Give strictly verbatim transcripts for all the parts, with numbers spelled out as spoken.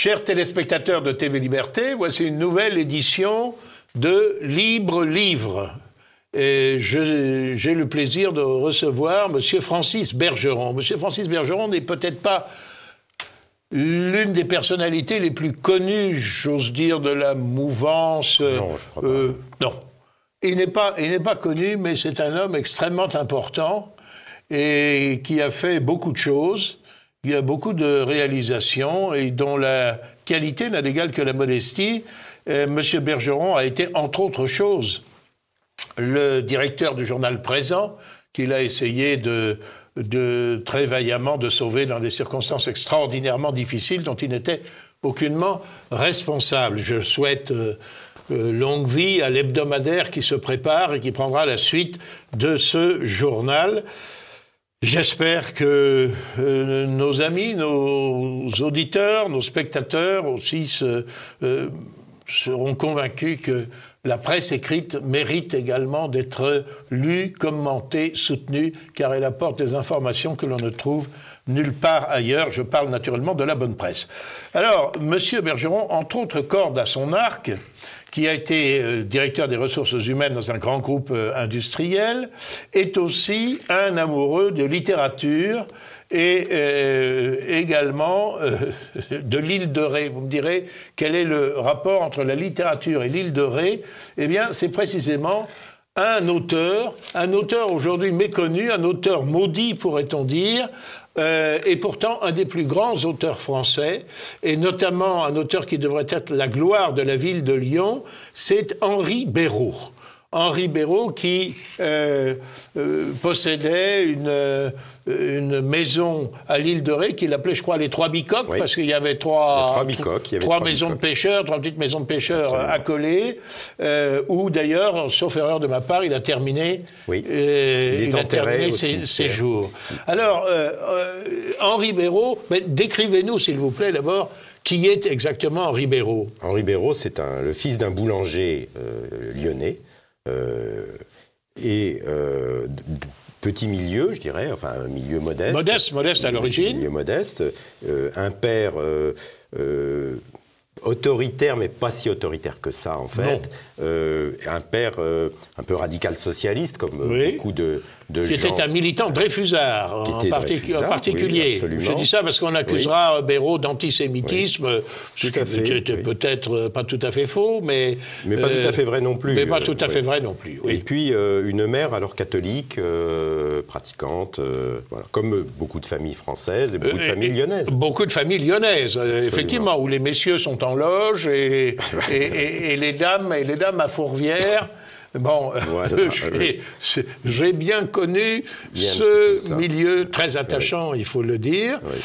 Chers téléspectateurs de T V Liberté, voici une nouvelle édition de Libre Livre. Et j'ai le plaisir de recevoir M. Francis Bergeron. M. Francis Bergeron n'est peut-être pas l'une des personnalités les plus connues, j'ose dire, de la mouvance. Non, je crois pas. Euh, non. Il n'est pas, il n'est pas connu, mais c'est un homme extrêmement important et qui a fait beaucoup de choses. Il y a beaucoup de réalisations et dont la qualité n'a d'égal que la modestie. Euh, M. Bergeron a été, entre autres choses, le directeur du journal Présent, qu'il a essayé de, de très vaillamment de sauver dans des circonstances extraordinairement difficiles dont il n'était aucunement responsable. Je souhaite euh, euh, longue vie à l'hebdomadaire qui se prépare et qui prendra la suite de ce journal. J'espère que euh, nos amis, nos auditeurs, nos spectateurs aussi se, euh, seront convaincus que la presse écrite mérite également d'être lue, commentée, soutenue, car elle apporte des informations que l'on ne trouve nulle part ailleurs. Je parle naturellement de la bonne presse. Alors, M. Bergeron, entre autres cordes à son arc, qui a été euh, directeur des ressources humaines dans un grand groupe euh, industriel, est aussi un amoureux de littérature et euh, également euh, de l'île de Ré. Vous me direz, quel est le rapport entre la littérature et l'île de Ré? Eh bien, c'est précisément un auteur, un auteur aujourd'hui méconnu, un auteur maudit, pourrait-on dire, euh, et pourtant un des plus grands auteurs français, et notamment un auteur qui devrait être la gloire de la ville de Lyon, c'est Henri Béraud. Henri Béraud qui euh, euh, possédait une, euh, une maison à l'île de Ré qu'il appelait, je crois, les Trois Bicoques, oui. Parce qu'il y avait trois, trois, bicoques, il y avait trois, trois maisons bicoques. de pêcheurs, trois petites maisons de pêcheurs Absolument. accolées, euh, où d'ailleurs, sauf erreur de ma part, il a terminé, oui. euh, il il a terminé ses, ses jours. Alors, euh, euh, Henri Béraud, décrivez-nous, s'il vous plaît, d'abord, qui est exactement Henri Béraud? Henri Béraud, c'est le fils d'un boulanger euh, lyonnais. Euh, et euh, petit milieu, je dirais, enfin un milieu modeste. Modeste, modeste à l'origine. Milieu modeste. Euh, un père euh, euh, autoritaire, mais pas si autoritaire que ça, en fait. Euh, un père euh, un peu radical socialiste, comme oui. beaucoup de, de qui gens. Qui était un militant dreyfusard, en, partic Dreyfusard, en particulier. Oui, je dis ça parce qu'on accusera oui. Béraud d'antisémitisme, oui. ce qui était oui. peut-être pas tout à fait faux, mais... Mais pas euh, tout à fait vrai non plus. Mais pas tout à oui. fait vrai non plus, oui. Et puis, euh, une mère, alors catholique, euh, pratiquante, euh, voilà, comme beaucoup de familles françaises et beaucoup euh, de familles lyonnaises. Beaucoup de familles lyonnaises, Absolument. effectivement, où les messieurs sont en loge et, et, et, et les dames et les dames à Fourvière. Bon, voilà, j'ai bien connu bien ce milieu très attachant, oui. il faut le dire. Oui.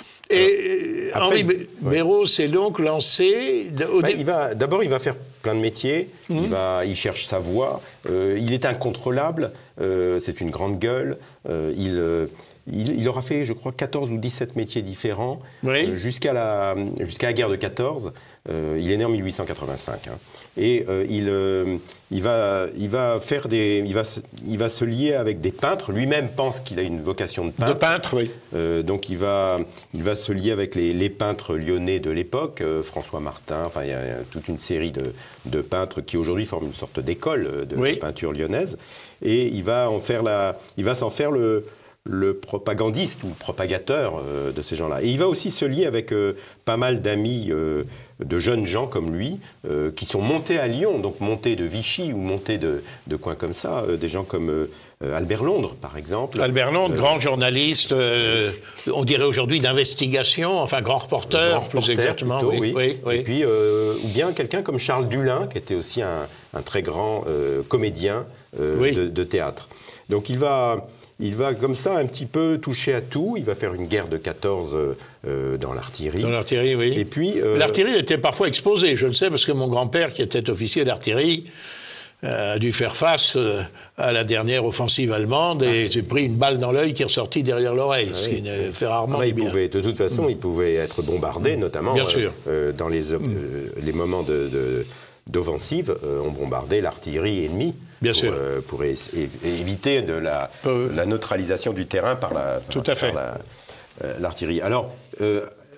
Et Alors, Henri après, Béraud oui. s'est donc lancé... Au bah, il va, d'abord, il va faire plein de métiers, mmh. il, va, il cherche sa voie, euh, il est incontrôlable, euh, c'est une grande gueule, euh, il... Euh, Il, il aura fait, je crois, quatorze ou dix-sept métiers différents oui. euh, jusqu'à la, jusqu'à la guerre de quatorze. Euh, il est né en mille huit cent quatre-vingt-cinq. Hein. Et euh, il, euh, il, va, il, va faire des, il, va, il va se lier avec des peintres. Lui-même pense qu'il a une vocation de peintre. De peintre, oui. Euh, donc il va, il va se lier avec les, les peintres lyonnais de l'époque, euh, François Martin. Enfin, il y a, il y a toute une série de, de peintres qui aujourd'hui forment une sorte d'école de, oui. de peinture lyonnaise. Et il va en faire la, il va s'en faire le... le propagandiste ou le propagateur euh, de ces gens-là. Et il va aussi se lier avec euh, pas mal d'amis, euh, de jeunes gens comme lui, euh, qui sont montés à Lyon, donc montés de Vichy ou montés de, de coins comme ça, euh, des gens comme euh, Albert Londres, par exemple. Albert Londres, euh, grand journaliste, euh, on dirait aujourd'hui d'investigation, enfin grand reporter, grand plus reporter, exactement. Plutôt, oui, oui. Oui, oui. Et puis, euh, ou bien quelqu'un comme Charles Dulin, qui était aussi un, un très grand euh, comédien euh, oui. de, de théâtre. Donc il va... Il va comme ça un petit peu toucher à tout. Il va faire une guerre de quatorze euh, dans l'artillerie. Dans l'artillerie, oui. Et puis euh... l'artillerie était parfois exposée. Je le sais parce que mon grand-père, qui était officier d'artillerie, euh, a dû faire face euh, à la dernière offensive allemande et ah, s'est pris une balle dans l'œil qui est ressortie derrière l'oreille, ah, ce qui ne fait rarement ah, du il bien. Pouvait, de toute façon, mmh. il pouvait être bombardé, notamment bien sûr. Euh, dans les, euh, mmh. les moments de, de, d'offensive. Euh, on bombardait l'artillerie ennemie. Bien pour, sûr. Euh, pour é éviter de la, euh, la neutralisation du terrain par la, Tout à fait. par la, euh, l'artillerie. Alors, euh,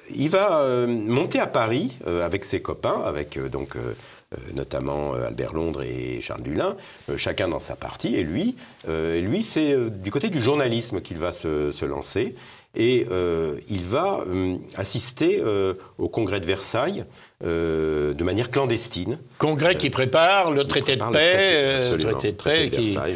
il va euh, monter à Paris euh, avec ses copains, avec euh, donc euh, euh, notamment euh, Albert Londres et Charles Dullin, euh, chacun dans sa partie. Et lui, euh, lui c'est euh, du côté du journalisme qu'il va se, se lancer. Et euh, il va euh, assister euh, au congrès de Versailles euh, de manière clandestine. Congrès euh, qui prépare le traité de paix, le traité de paix qui, oui.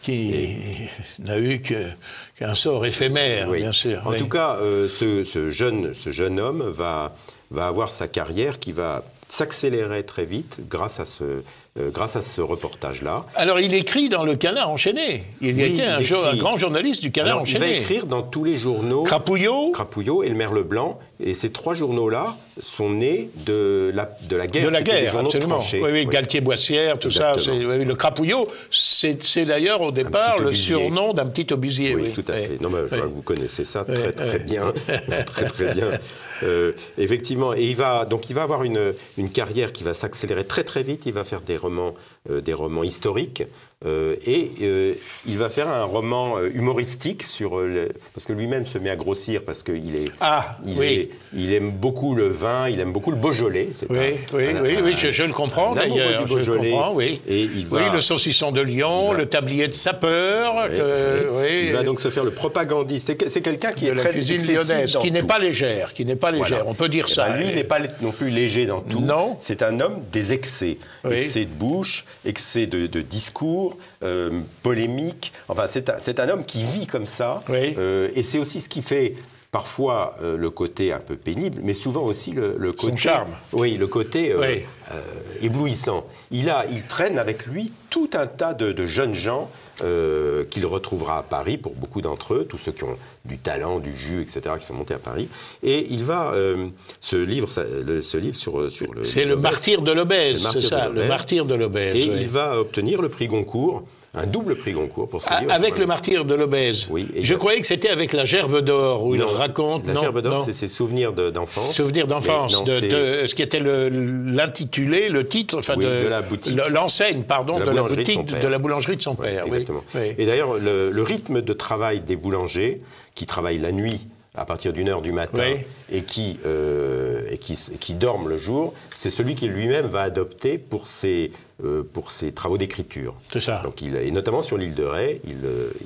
qui n'a eu que, qu'un sort éphémère, oui. bien sûr. En oui. tout cas, euh, ce, ce, jeune, ce jeune homme va, va avoir sa carrière qui va s'accélérer très vite grâce à ce, euh, grâce à ce reportage-là. Alors, il écrit dans le Canard enchaîné. Il oui, était un, il un grand journaliste du Canard Alors, enchaîné. Il va écrire dans tous les journaux. Crapouillot. Crapouillot et le Merle Blanc. Et ces trois journaux-là sont nés de la, de la guerre. De la guerre, absolument. De oui, oui, oui. Galtier-Boissière, tout Exactement. ça. Oui, le Crapouillot, c'est d'ailleurs au départ le surnom d'un petit obusier. Oui, oui, tout à fait. Oui. Non, mais, oui. Vous connaissez ça très, très bien. très, très bien. Euh, effectivement, et il va donc il va avoir une, une carrière qui va s'accélérer très très vite. Il va faire des romans, euh, des romans historiques euh, et euh, il va faire un roman euh, humoristique sur euh, le, parce que lui-même se met à grossir parce qu'il est, ah, il, oui. est il aime beaucoup le vin, il aime beaucoup le Beaujolais. Oui, un, oui, un, oui, un, oui, je, je le comprends d'ailleurs. Je le comprends, oui. Et il va, oui, le saucisson de Lyon, va, le tablier de sapeur. Oui, que, oui. Oui. Il va donc se faire le propagandiste. C'est quelqu'un qui de est la très cuisine lyonnaise, qui n'est pas légère, qui n'est pas légère. Voilà. On peut dire et ça. Ben lui, il n'est pas non plus léger dans tout. Non. C'est un homme des excès. Oui. Excès de bouche, excès de, de discours, euh, polémique. Enfin, c'est un, un homme qui vit comme ça. Oui. Euh, et c'est aussi ce qui fait parfois euh, le côté un peu pénible, mais souvent aussi le, le côté... Son charme. Oui, le côté euh, oui. euh, éblouissant. Il, a, il traîne avec lui tout un tas de, de jeunes gens euh, qu'il retrouvera à Paris, pour beaucoup d'entre eux, tous ceux qui ont du talent, du jus, et cetera, qui sont montés à Paris. Et il va... Euh, ce livre, ça, le, ce livre sur, sur le... C'est le martyr de l'Aubèze, c'est ça, le martyr de l'Aubèze. Et oui. il va obtenir le prix Goncourt, un double prix Goncourt pour ce ah, livre. Avec le martyr de l'Aubèze. Oui. Je a... croyais que c'était avec la Gerbe d'or, où non, il raconte... La non, Gerbe d'or, c'est ses souvenirs d'enfance. Souvenirs d'enfance, de, de ce qui était l'intitulé, le, le titre, enfin oui, de, de la boutique. L'enseigne, pardon, de la, de la boutique, de, de la boulangerie de son ouais, père. Exactement. Oui, oui. Et d'ailleurs, le, le rythme de travail des boulangers, qui travaillent la nuit, à partir d'une heure du matin, oui. et, qui, euh, et, qui, et qui dorment le jour, c'est celui qu'il lui-même va adopter pour ses, euh, pour ses travaux d'écriture. C'est ça. Donc il, et notamment sur l'île de Ré, il,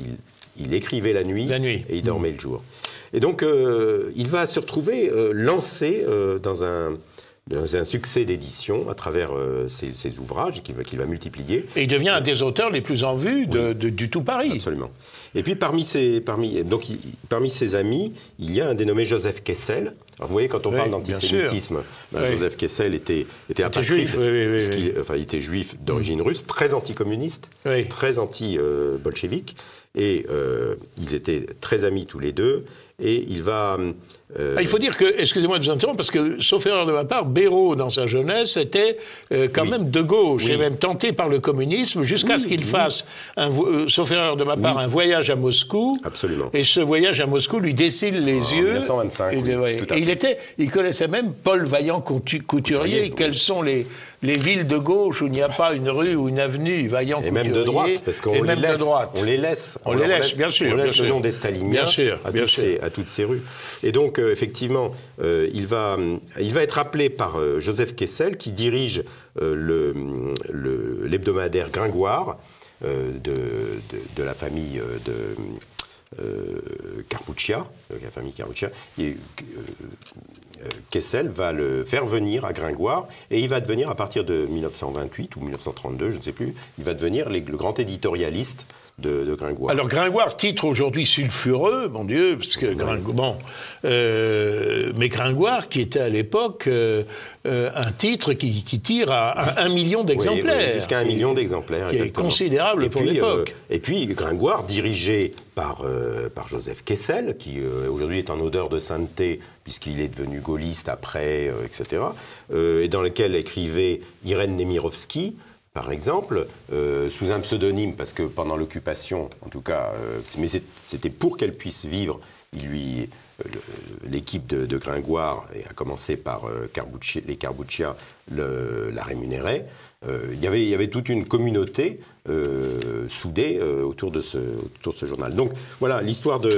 il, il écrivait la nuit, la nuit, et il dormait mmh. le jour. Et donc, euh, il va se retrouver euh, lancé euh, dans un... dans un succès d'édition à travers euh, ses, ses ouvrages qu'il va, qu'il va multiplier. Et il devient un des auteurs les plus en vue de, oui. de, du tout Paris. Absolument. Et puis parmi ses, parmi, donc, il, parmi ses amis, il y a un dénommé Joseph Kessel. Alors vous voyez, quand on oui, parle d'antisémitisme, ben, oui. Joseph Kessel était, était apatride, juif, oui, oui, parce qu'il, enfin, il était juif d'origine mmh. russe, très anticommuniste, oui. très anti-bolchevique, euh, et euh, ils étaient très amis tous les deux, et il va... Euh... Ah, il faut dire que, excusez-moi de vous interrompre, parce que, sauf erreur de ma part, Béraud, dans sa jeunesse, était euh, quand oui. même de gauche, oui. et même tenté par le communisme, jusqu'à oui, ce qu'il oui. fasse, un, euh, sauf erreur de ma part, oui. un voyage à Moscou. Absolument. Et ce voyage à Moscou lui dessille les en yeux. mille neuf cent vingt-cinq, et, oui, ouais. et il, était, il connaissait même Paul Vaillant-Couturier. Couturier, Quelles oui. sont les, les villes de gauche où il n'y a pas une rue ou une avenue Vaillant-Couturier. Et même de droite, parce qu'on les, laisse, on les laisse. On, on les laisse, laisse, bien sûr. On laisse bien le sûr. nom des staliniens bien sûr, à, bien toutes sûr. Ces, à toutes ces rues. Et donc, euh, effectivement, euh, il, va, il va être appelé par euh, Joseph Kessel, qui dirige euh, le, le, l'hebdomadaire Gringoire euh, de, de, de la famille de euh, Carpuccia, la famille Carpuccia. Et, euh, Kessel va le faire venir à Gringoire, et il va devenir, à partir de mille neuf cent vingt-huit ou mille neuf cent trente-deux, je ne sais plus, il va devenir les, le grand éditorialiste de, de Gringoire. Alors Gringoire, titre aujourd'hui sulfureux, mon Dieu, parce que Gringoire, bon, euh, mais Gringoire qui était à l'époque euh, euh, un titre qui, qui tire à, à un million d'exemplaires. Oui, oui, jusqu'à un million d'exemplaires. Qui exactement. Est considérable et pour l'époque. Euh, et puis Gringoire, dirigé par, euh, par Joseph Kessel, qui euh, aujourd'hui est en odeur de sainteté, puisqu'il est devenu gaulliste après, euh, et cetera, euh, et dans lequel écrivait Irène Nemirovsky, par exemple, euh, sous un pseudonyme, parce que pendant l'occupation, en tout cas, euh, mais c'était pour qu'elle puisse vivre, il lui, euh, l'équipe de, de Gringoire, et à commencer par euh, Carbuccia, les Carbuccia, le, la rémunérait. Euh, il, y avait, il y avait toute une communauté euh, soudée euh, autour, de ce, autour de ce journal. Donc voilà, l'histoire de...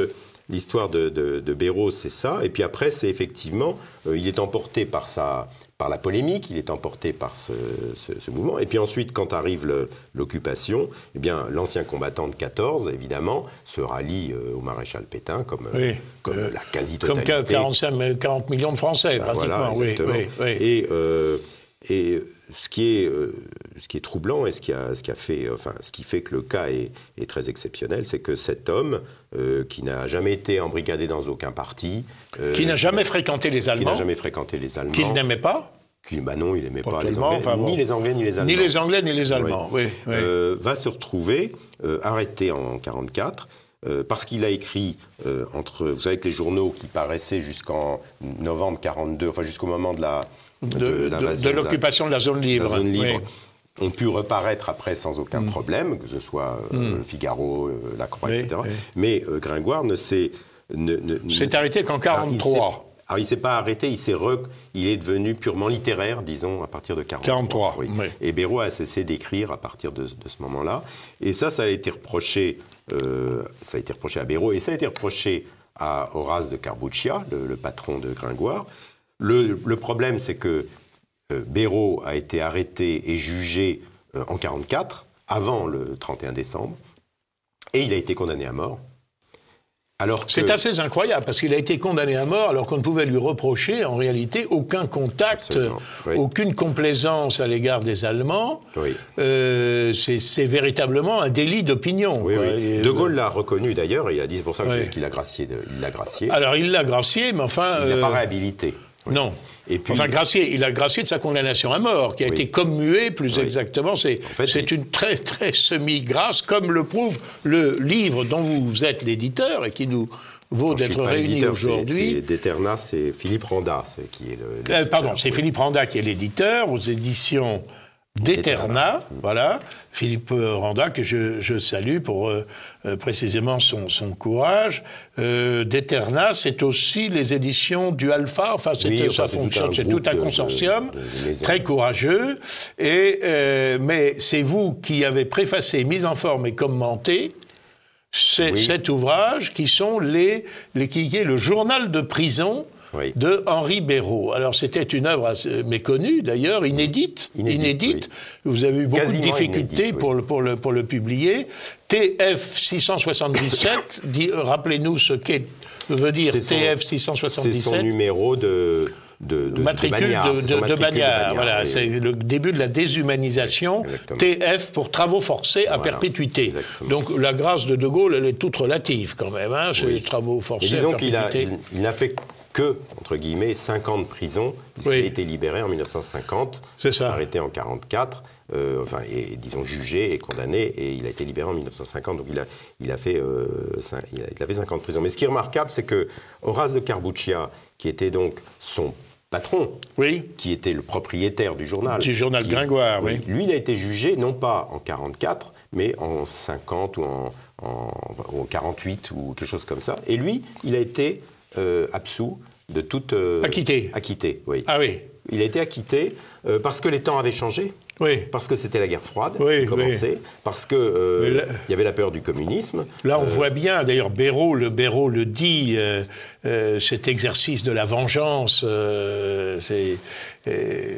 l'histoire de, de, de Béraud, c'est ça. Et puis après, c'est effectivement, euh, il est emporté par sa... par la polémique, il est emporté par ce, ce, ce mouvement. Et puis ensuite, quand arrive l'occupation, eh bien, l'ancien combattant de quatorze, évidemment, se rallie euh, au maréchal Pétain, comme, oui, comme euh, la quasi-totalité. Comme quarante-cinq, quarante millions de Français, ben pratiquement. Voilà, exactement. Oui, oui, oui. Et, euh, et ce, qui est, euh, ce qui est troublant et ce qui, a, ce, qui a fait, enfin, ce qui fait que le cas est, est très exceptionnel, c'est que cet homme, euh, qui n'a jamais été embrigadé dans aucun parti... Euh, qui n'a jamais fréquenté les Allemands. Qui n'a jamais fréquenté les Allemands. Qu'il n'aimait pas. Qui, bah non, il n'aimait pas les Anglais, Anglais, enfin bon. ni les Anglais, ni les Allemands. Ni les Anglais, ni les Allemands, oui. oui, oui. Euh, va se retrouver euh, arrêté en quarante-quatre, euh, parce qu'il a écrit, euh, entre, vous savez que les journaux qui paraissaient jusqu'en novembre quarante-deux, enfin jusqu'au moment de la... De, de, de, de l'occupation de la zone libre. La zone libre. Oui. Ont pu reparaître après sans aucun mm. problème, que ce soit euh, mm. Figaro, euh, La Croix, oui, et cetera. Oui. Mais euh, Gringoire ne s'est... Ne, ne, s'est arrêté qu'en quarante-trois. Alors, il ne s'est pas arrêté, il, s'est re... il est devenu purement littéraire, disons, à partir de quarante-trois. quarante-trois, oui. oui. Et Béraud a cessé d'écrire à partir de, de ce moment-là. Et ça, ça a été reproché, euh, ça a été reproché à Béraud, et ça a été reproché à Horace de Carbuccia, le, le patron de Gringoire. Le, le problème, c'est que euh, Béraud a été arrêté et jugé euh, en quarante-quatre, avant le trente et un décembre, et il a été condamné à mort. Que... C'est assez incroyable, parce qu'il a été condamné à mort alors qu'on ne pouvait lui reprocher, en réalité, aucun contact, oui. aucune complaisance à l'égard des Allemands. Oui. Euh, c'est véritablement un délit d'opinion. Oui, oui. De Gaulle l'a reconnu d'ailleurs, et il a dit, c'est pour ça oui. qu'il l'a gracié, gracié. Alors il l'a gracié, mais enfin... Il n'a euh... pas réhabilité. Oui. Non. Et puis, enfin, gracié, il a gracié de sa condamnation à mort, qui a oui. été commuée, plus oui. exactement. C'est en fait, il... une très, très semi-grâce, comme le prouve le livre dont vous êtes l'éditeur et qui nous vaut d'être réunis aujourd'hui. C'est d'Eterna, c'est Philippe Randa qui est le. Euh, pardon, c'est oui. Philippe Randa qui est l'éditeur aux éditions d'Eterna, voilà, Philippe Randa, que je, je salue pour euh, euh, précisément son, son courage. Euh, D'Eterna, c'est aussi les éditions du Alpha, enfin, oui, ça fonctionne, c'est tout un consortium, de, de, de très courageux, et, euh, mais c'est vous qui avez préfacé, mis en forme et commenté oui. cet ouvrage, qui, sont les, les, qui est le journal de prison oui. de Henri Béraud. Alors, c'était une œuvre assez méconnue, d'ailleurs, inédite. Inédite. inédite. Oui. Vous avez eu beaucoup Quasiment de difficultés inédite, pour, oui. le, pour, le, pour le publier. T F six cent soixante-dix-sept, euh, rappelez-nous ce qu'est veut dire T F six cent soixante-dix-sept. C'est son numéro de... De, de, matricule de Bagnard, de, de, de Bagnard, voilà, oui. c'est le début de la déshumanisation, exactement. T F pour travaux forcés à voilà. perpétuité. Exactement. Donc la grâce de De Gaulle, elle est toute relative quand même, hein, ces oui. travaux forcés disons à perpétuité. Qu'il il, il n'a fait que, entre guillemets, cinq ans de prison, puisqu'il oui. a été libéré en mille neuf cent cinquante, arrêté en quarante-quatre, euh, enfin, et, disons, jugé et condamné, et il a été libéré en mille neuf cent cinquante, donc il a, il a, fait, euh, cinq, il a, il a fait cinq ans de prison. Mais ce qui est remarquable, c'est que Horace de Carbuccia, qui était donc son patron, oui. qui était le propriétaire du journal. Du journal qui, Gringoire, oui. Lui, il a été jugé, non pas en quarante-quatre, mais en cinquante ou en, en, en quarante-huit ou quelque chose comme ça. Et lui, il a été euh, absous de toute... Euh, acquitté. Acquitté, oui. Ah oui. Il a été acquitté euh, parce que les temps avaient changé. Oui. Parce que c'était la guerre froide oui, qui commençait, oui. parce qu'il euh, là, y avait la peur du communisme. Là, on euh, voit bien, d'ailleurs, Béraud le, Béraud le dit, euh, euh, cet exercice de la vengeance, euh, c'est... Euh,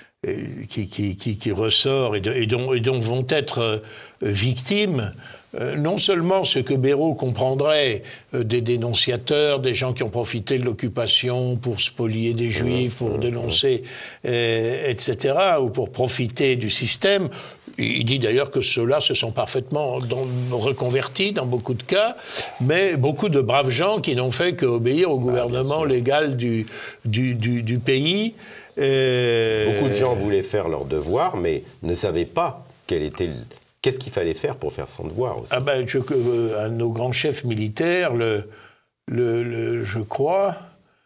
Qui, qui, qui, qui ressort et, de, et, dont, et dont vont être euh, victimes euh, non seulement ce que Béraud comprendrait euh, des dénonciateurs, des gens qui ont profité de l'occupation pour spolier des juifs, pour dénoncer, euh, et cetera, ou pour profiter du système. Il dit d'ailleurs que ceux-là se sont parfaitement dans, reconvertis dans beaucoup de cas, mais beaucoup de braves gens qui n'ont fait qu'obéir au gouvernement ah, légal du, du, du, du pays. Euh... Beaucoup de gens voulaient faire leur devoir, mais ne savaient pas quel était le... qu'est-ce qu'il fallait faire pour faire son devoir aussi. Ah ben, je, euh, un de nos grands chefs militaires, le, le, le, je crois,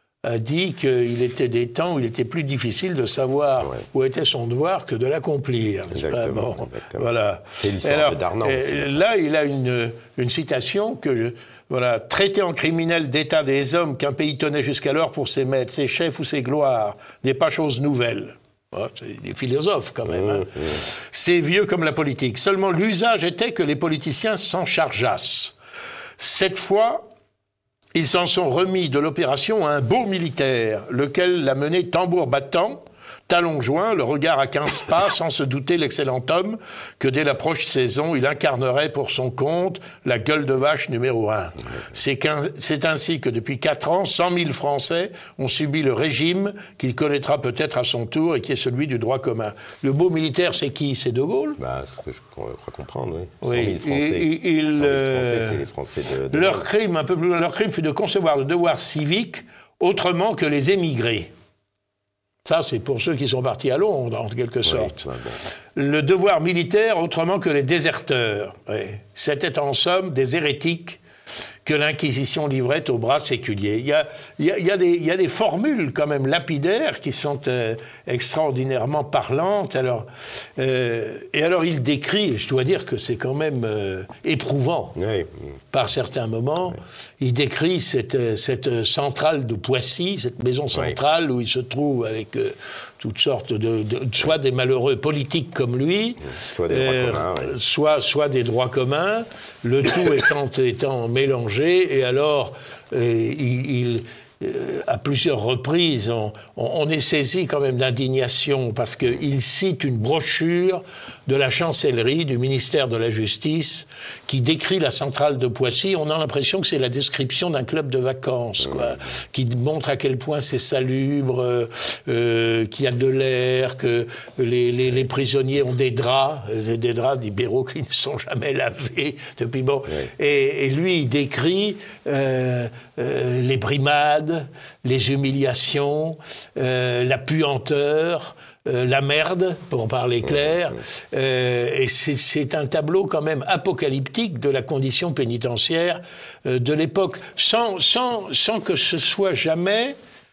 a dit qu'il était des temps où il était plus difficile de savoir ouais. où était son devoir que de l'accomplir. Exactement, bon, exactement. Voilà. C'est l'histoire de Darnan. Euh, là, il a une, une citation que je... Voilà, traiter en criminel d'état des hommes qu'un pays tenait jusqu'alors pour ses maîtres, ses chefs ou ses gloires, n'est pas chose nouvelle. Oh, c'est des philosophes quand même. Hein. Mmh, mmh. C'est vieux comme la politique. Seulement l'usage était que les politiciens s'en chargeassent. Cette fois, ils s'en sont remis de l'opération à un beau militaire, lequel l'a mené tambour battant, talons joints, le regard à quinze pas, sans se douter l'excellent homme que dès la proche saison, il incarnerait pour son compte la gueule de vache numéro un. C'est ainsi que depuis quatre ans, cent mille Français ont subi le régime qu'il connaîtra peut-être à son tour et qui est celui du droit commun. Le beau militaire, c'est qui? C'est De Gaulle? Bah, ce que je crois comprendre, oui. Oui. cent mille Français, il, il, cent mille Français, c'est les Français de, de leur crime, un peu plus loin, leur crime fut de concevoir le devoir civique autrement que les émigrés. Ça, c'est pour ceux qui sont partis à Londres, en quelque sorte. Oui, ouais, bon. Le devoir militaire autrement que les déserteurs. Oui. C'était en somme des hérétiques que l'Inquisition livrait au bras séculier. Il y a, il y a, il y a, des, il y a des formules quand même lapidaires qui sont euh, extraordinairement parlantes. Alors, euh, et alors il décrit, je dois dire que c'est quand même euh, éprouvant oui. par certains moments, oui. il décrit cette, cette centrale de Poissy, cette maison centrale oui. où il se trouve avec euh, toutes sortes de, de, soit des malheureux politiques comme lui, soit des droits euh, communs, oui. soit, soit des droits communs, le tout étant, étant mélangé. Et alors, euh, il, il, euh, à plusieurs reprises, on, on est saisi quand même d'indignation parce qu'il cite une brochure de la chancellerie, du ministère de la Justice, qui décrit la centrale de Poissy. On a l'impression que c'est la description d'un club de vacances, quoi, mmh. qui montre à quel point c'est salubre, euh, qu'il y a de l'air, que les, les, les prisonniers ont des draps, des draps d'Ibéro qui ne sont jamais lavés depuis bon. Mmh. Et, et lui, il décrit euh, euh, les brimades, les humiliations, euh, la puanteur, Euh, la merde, pour parler clair, euh, et c'est un tableau quand même apocalyptique de la condition pénitentiaire euh, de l'époque, sans, sans, sans que ce soit jamais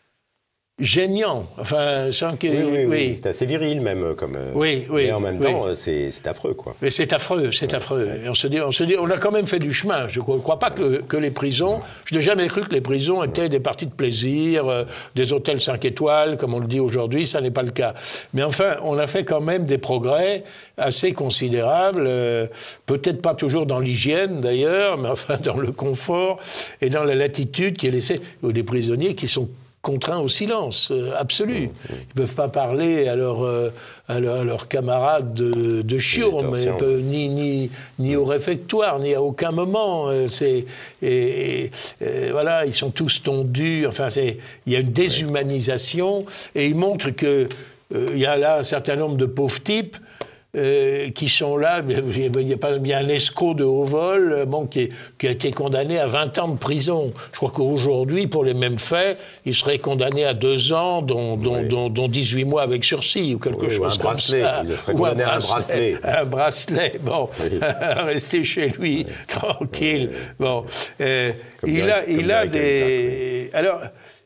gênant, enfin, sans que... Oui, oui, oui. oui. C'est assez viril même, comme... Oui, oui. Mais en même oui. temps, c'est affreux, quoi. Mais c'est affreux, c'est ouais. affreux. Et on se dit, on se dit, on a quand même fait du chemin. Je ne crois pas que, le, que les prisons... Je n'ai jamais cru que les prisons étaient des parties de plaisir, euh, des hôtels cinq étoiles, comme on le dit aujourd'hui, ça n'est pas le cas. Mais enfin, on a fait quand même des progrès assez considérables, euh, peut-être pas toujours dans l'hygiène, d'ailleurs, mais enfin dans le confort et dans la latitude qui est laissée aux des prisonniers qui sont contraints au silence euh, absolu. Mmh, mmh. Ils ne peuvent pas parler à leurs euh, leur, leur camarades de, de chiourme, ni, ni, ni au réfectoire, ni à aucun moment. Euh, et, et, et voilà, ils sont tous tondus. Enfin, il y a une déshumanisation. Et ils montrent qu'il euh, y a là un certain nombre de pauvres types Euh, qui sont là, il y a pas bien un escroc de haut vol bon, qui, est, qui a été condamné à vingt ans de prison. Je crois qu'aujourd'hui, pour les mêmes faits, il serait condamné à deux ans, dont, dont, oui. dont, dont dix-huit mois avec sursis ou quelque oui, chose ou un comme bracelet. ça. Il serait condamné à un bracelet. Un bracelet, bon, oui. rester chez lui, oui. tranquille. Oui. Bon, euh, il a, il a des... Alors,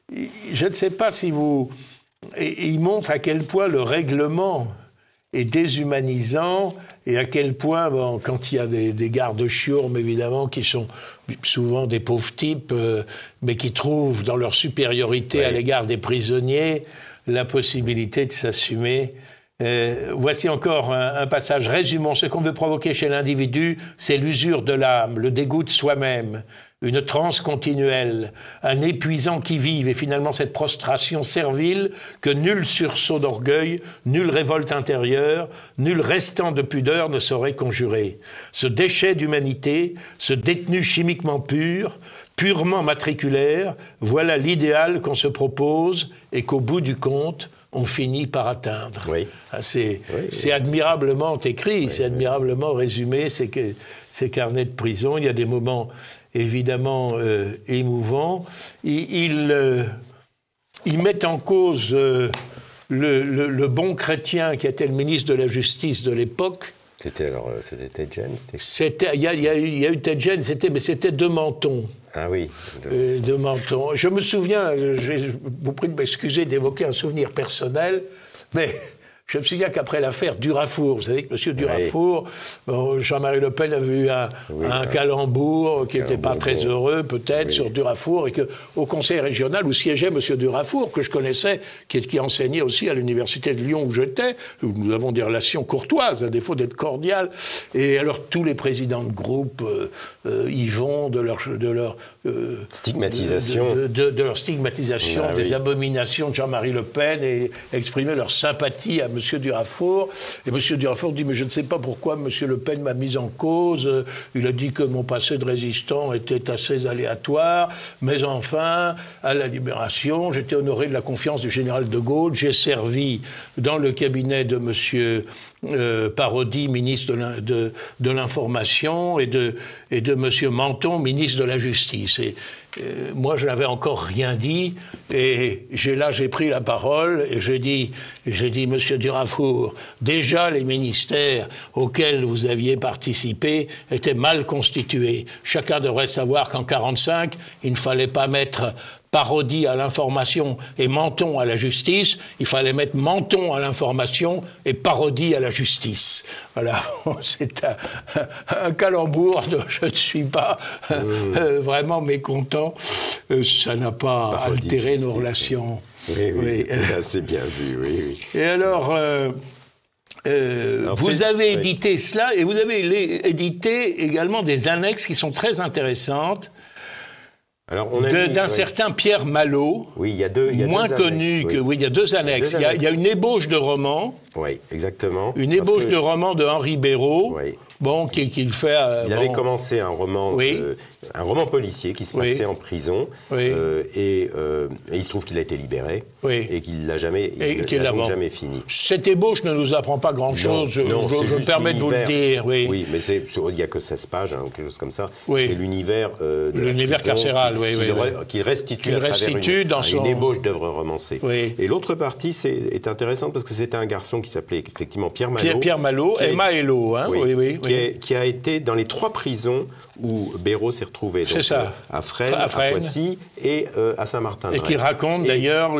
je ne sais pas si vous... Il montre à quel point le règlement est déshumanisant et à quel point, bon, quand il y a des, des gardes chiourmes, évidemment, qui sont souvent des pauvres types, euh, mais qui trouvent dans leur supériorité oui. à l'égard des prisonniers la possibilité de s'assumer. Euh, voici encore un, un passage. Résumons, ce qu'on veut provoquer chez l'individu, c'est l'usure de l'âme, le dégoût de soi-même, une transe continuelle, un épuisant qui-vive et finalement cette prostration servile que nul sursaut d'orgueil, nulle révolte intérieure, nul restant de pudeur ne saurait conjurer. Ce déchet d'humanité, ce détenu chimiquement pur, purement matriculaire, voilà l'idéal qu'on se propose et qu'au bout du compte, on finit par atteindre. Oui. C'est oui, oui. admirablement écrit, oui, c'est oui. admirablement résumé, ces, ces carnets de prison. Il y a des moments évidemment euh, émouvants. Ils, ils, euh, ils mettent en cause euh, le, le, le bon chrétien qui était le ministre de la Justice de l'époque. C'était alors, c'était Ted Jens. C'était, il y a, il y a eu, il y a eu Ted Jens, c'était, mais c'était de Menton. Ah oui. De... Euh, de Menton. Je me souviens, je, je vous prie de m'excuser d'évoquer un souvenir personnel, mais je me souviens qu'après l'affaire Durafour, vous savez que M. Durafour, oui. bon, Jean-Marie Le Pen avait eu un, oui, un calembour qui n'était pas très bon. heureux, peut-être, oui. sur Durafour, et qu'au conseil régional où siégeait M. Durafour, que je connaissais, qui, qui enseignait aussi à l'université de Lyon où j'étais, où nous avons des relations courtoises, à défaut d'être cordiales, et alors tous les présidents de groupe euh, euh, y vont de leur, de leur euh, stigmatisation. De, de, de, de leur stigmatisation, ah, des oui. abominations de Jean-Marie Le Pen, et exprimer leur sympathie à M. Durafour. Et M. Durafour dit, mais je ne sais pas pourquoi M. Le Pen m'a mis en cause. Il a dit que mon passé de résistant était assez aléatoire. Mais enfin, à la Libération, j'étais honoré de la confiance du général de Gaulle. J'ai servi dans le cabinet de M. Euh, Parodi, ministre de l'Information, et de, et de M. Menton, ministre de la Justice. Et euh, moi, je n'avais encore rien dit, et là, j'ai pris la parole, et j'ai dit, j'ai dit, Monsieur Durafour, déjà les ministères auxquels vous aviez participé étaient mal constitués. Chacun devrait savoir qu'en quarante-cinq, il ne fallait pas mettre Parodi à l'information et Menton à la justice, il fallait mettre Menton à l'information et Parodi à la justice. Voilà, c'est un, un calembour dont je ne suis pas mmh. euh, vraiment mécontent. Euh, ça n'a pas Parodi, altéré justice, nos relations. Oui, oui, oui. C'est bien vu, oui, oui. Et alors... Euh, Euh, alors vous avez édité oui. cela, et vous avez les, édité également des annexes qui sont très intéressantes. D'un oui. certain Pierre Malot, oui, il y a deux, il y a moins deux connu annexes, que... Oui, oui, il y a deux annexes. Il y a, il y a une ébauche de roman. Oui, exactement. Une ébauche que... de roman de Henri Béraud. Oui. Bon, qui, qui le fait... Euh, il bon. avait commencé un roman, oui. euh, un roman policier qui se passait oui. en prison. Oui. Euh, et, euh, et il se trouve qu'il a été libéré. Oui. Et qu'il l'a jamais, et il l'a donc jamais fini. Cette ébauche ne nous apprend pas grand-chose, je, non, je, je me permets de vous le dire. Oui, oui mais il n'y a que seize pages, hein, ou quelque chose comme ça. Oui. C'est l'univers euh, l'univers carcéral, qui, oui. Qui, oui, oui. Qui restitue, à restitue une, dans son... une ébauche d'œuvres romancées. Oui. Et l'autre partie c'est, est intéressante parce que c'était un garçon qui s'appelait effectivement Pierre Malot. Pierre, Pierre Malot, Emma Hello, hein, oui, oui, oui, qui, oui. Est, qui a été dans les trois prisons où Béraud s'est retrouvé. Donc, ça. Euh, à Fresnes, à, à Poissy et euh, à Saint-Martin. Et qui raconte et d'ailleurs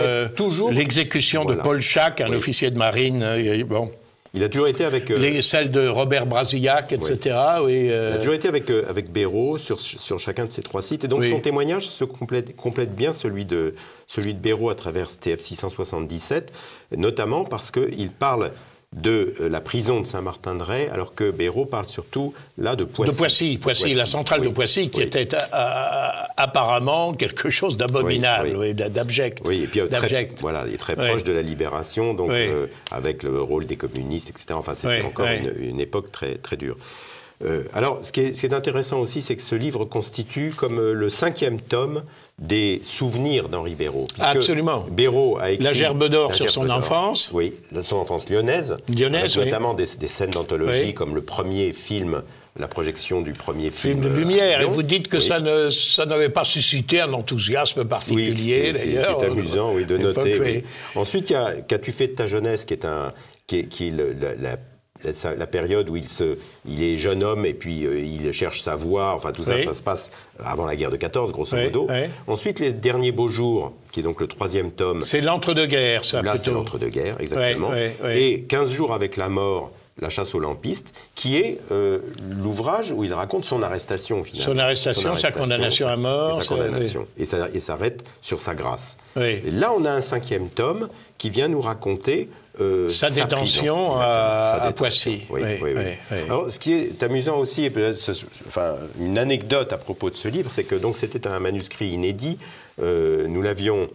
l'exécution le, le, voilà. de Paul Chac, un oui. officier de marine. Euh, bon. Il a toujours été avec... Euh, Les, celles de Robert Brasillac, et cetera. Oui. Oui, euh... Il a toujours été avec, euh, avec Béraud sur, sur chacun de ces trois sites. Et donc oui. son témoignage se complète, complète bien celui de, celui de Béraud à travers T F six cent soixante-dix-sept, notamment parce qu'il parle de la prison de Saint-Martin-de-Ré, alors que Béraud parle surtout, là, de Poissy. De Poissy, Poissy, Poissy. La centrale oui. de Poissy, qui oui. était à, à, apparemment quelque chose d'abominable, oui, oui. d'abject. Oui, et puis très, voilà, il est très oui. proche de la Libération, donc oui. euh, avec le rôle des communistes, et cetera. Enfin, c'était oui. encore oui. Une, une époque très, très dure. Euh, alors, ce qui, est, ce qui est intéressant aussi, c'est que ce livre constitue comme euh, le cinquième tome des souvenirs d'Henri Béraud. Absolument. Béraud a écrit... La Gerbe d'or sur son enfance. Oui, son enfance lyonnaise. Lyonnaise, avec notamment oui. des, des scènes d'anthologie, oui. comme le premier film, la projection du premier film. Film de lumière. Euh, et vous dites que oui. ça, ne, ça n'avait pas suscité un enthousiasme particulier, oui, d'ailleurs. C'est amusant, oui, de noter. Oui. Oui. Ensuite, il y a Qu'as-tu fait de ta jeunesse, qui est, un, qui est, qui est le, la, la La, la période où il, se, il est jeune homme et puis euh, il cherche sa voie, enfin tout ça, oui. ça se passe avant la guerre de quatorze, grosso oui, modo. Oui. Ensuite, Les derniers beaux jours, qui est donc le troisième tome. C'est l'entre-deux-guerres, ça, là, plutôt. C'est l'entre-deux-guerres, exactement. Oui, oui, oui. Et quinze jours avec la mort, La chasse aux lampistes, qui est euh, l'ouvrage où il raconte son arrestation, finalement. Son arrestation, son arrestation sa condamnation sa, à mort. Et sa condamnation. Oui. Et, ça, et s'arrête sur sa grâce. Oui. Et là, on a un cinquième tome qui vient nous raconter Euh, sa, sa détention à, sa détention. à Poissy. Oui, oui, oui, oui. oui, oui. Alors, ce qui est amusant aussi, et enfin, une anecdote à propos de ce livre, c'est que donc c'était un manuscrit inédit. Euh, nous l'avions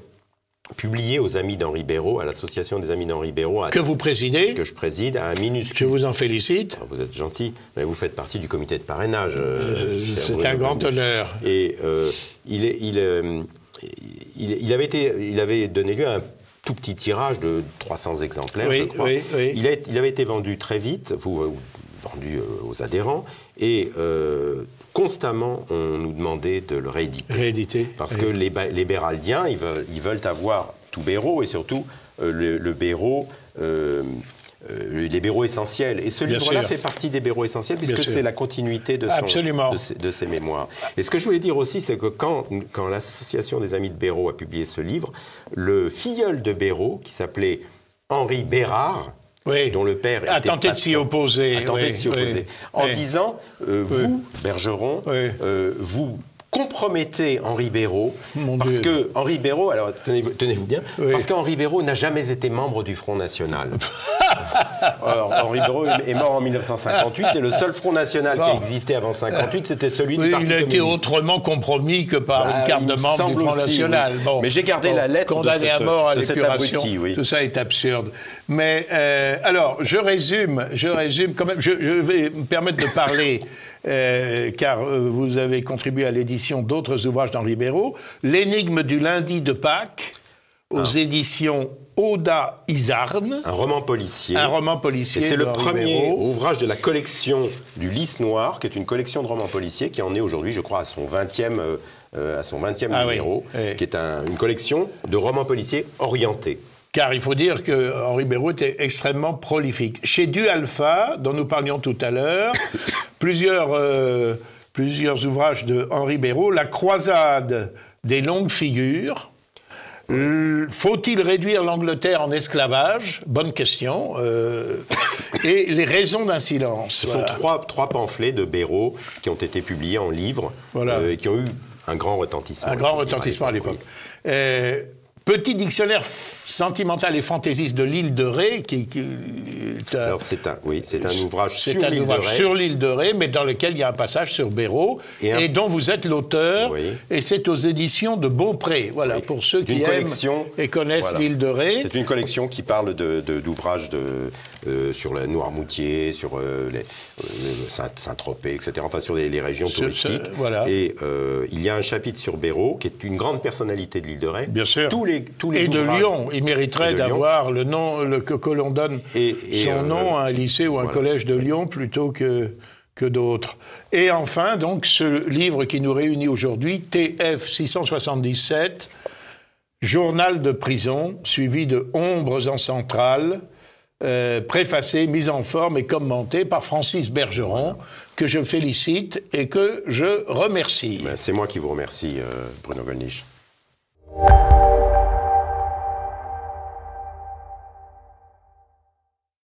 publié aux Amis d'Henri Béraud, à l'association des Amis d'Henri Béraud. Que vous présidez. Que je préside, à un minuscule. Je vous en félicite. Alors, vous êtes gentil, mais vous faites partie du comité de parrainage. Euh, c'est un grand honneur. Et euh, il, il, euh, il, il, avait été, il avait donné lieu à un tout petit tirage de trois cents exemplaires, oui, je crois. Oui, oui. Il, a, il avait été vendu très vite, vous, euh, vendu euh, aux adhérents, et euh, constamment, on nous demandait de le rééditer. Rééditer. Parce oui. que les, les béraldiens, ils veulent, ils veulent avoir tout Béraud, et surtout euh, le, le Béraud... Euh, Euh, les Béraud essentiels. Et ce livre-là fait partie des Béraud essentiels, puisque c'est la continuité de, son, de, ses, de ses mémoires. Et ce que je voulais dire aussi, c'est que quand, quand l'Association des Amis de Béraud a publié ce livre, le filleul de Béraud, qui s'appelait Henri Bérard, oui. dont le père a était tenté de s'y opposer, a tenté oui, de s'y opposer, oui, en oui. disant euh, vous, oui. Bergeron, oui. euh, vous compromettait Henri Béraud, Mon parce Dieu. que Henri Béraud, alors tenez-vous, tenez-vous bien, Oui. parce qu'Henri Béraud n'a jamais été membre du Front National. Alors, Henri Béraud est mort en mille neuf cent cinquante-huit et le seul Front National bon. qui existait avant cinquante-huit, c'était celui oui, du Parti il a communiste. été autrement compromis que par bah, une carte de membre du Front aussi, National. Oui. Bon, mais j'ai gardé bon, la lettre condamné de, cette, à mort à de cet l'épuration. abruti. Oui. Tout ça est absurde. Mais euh, alors, je résume, je résume quand même. Je, je vais me permettre de parler. Euh, car euh, vous avez contribué à l'édition d'autres ouvrages d'Henri Béraud. L'énigme du lundi de Pâques, aux ah. éditions Oda Izarn. Un roman policier. Un roman policier. Et c'est le premier Béraud. ouvrage de la collection du Lys Noir, qui est une collection de romans policiers qui en est aujourd'hui, je crois, à son vingtième, euh, à son vingtième ah, numéro, oui, oui. qui est un, une collection de romans policiers orientés. Car il faut dire que Henri Béraud était extrêmement prolifique. Chez Du Alpha, dont nous parlions tout à l'heure, plusieurs, euh, plusieurs ouvrages de Henri Béraud, La croisade des longues figures, Faut-il réduire l'Angleterre en esclavage? Bonne question. Euh, et Les raisons d'un silence. Ce voilà. sont trois, trois pamphlets de Béraud qui ont été publiés en livres voilà. euh, et qui ont eu un grand retentissement. Un grand retentissement à l'époque. Oui. Euh, Petit dictionnaire sentimental et fantaisiste de l'île de Ré, qui, qui est un, alors c'est un, oui, c'est un ouvrage c'est sur un l'île ouvrage de Ré, sur l'île de Ré, mais dans lequel il y a un passage sur Béraud et, un... et dont vous êtes l'auteur. Oui. Et c'est aux éditions de Beaupré. Voilà, oui. pour ceux qui aiment et connaissent voilà. l'île de Ré. C'est une collection qui parle de, de, d'ouvrages de, euh, sur le Noirmoutier, sur euh, les, euh, Saint-Tropez, et cetera. Enfin, sur les, les régions sur touristiques. Ce, voilà. Et euh, il y a un chapitre sur Béraud, qui est une grande personnalité de l'île de Ré. Bien sûr. Tous les, tous les et de Lyon. Il mériterait d'avoir le nom, le, que, que l'on donne et, et son euh, nom à un lycée ou un voilà. collège de Lyon plutôt que, que d'autres. Et enfin, donc, ce livre qui nous réunit aujourd'hui, T F six cent soixante-dix-sept, Journal de prison, suivi de Ombres en centrale, euh, préfacé, mis en forme et commenté par Francis Bergeron, voilà. que je félicite et que je remercie. Ben, c'est moi qui vous remercie, euh, Bruno Gollnisch.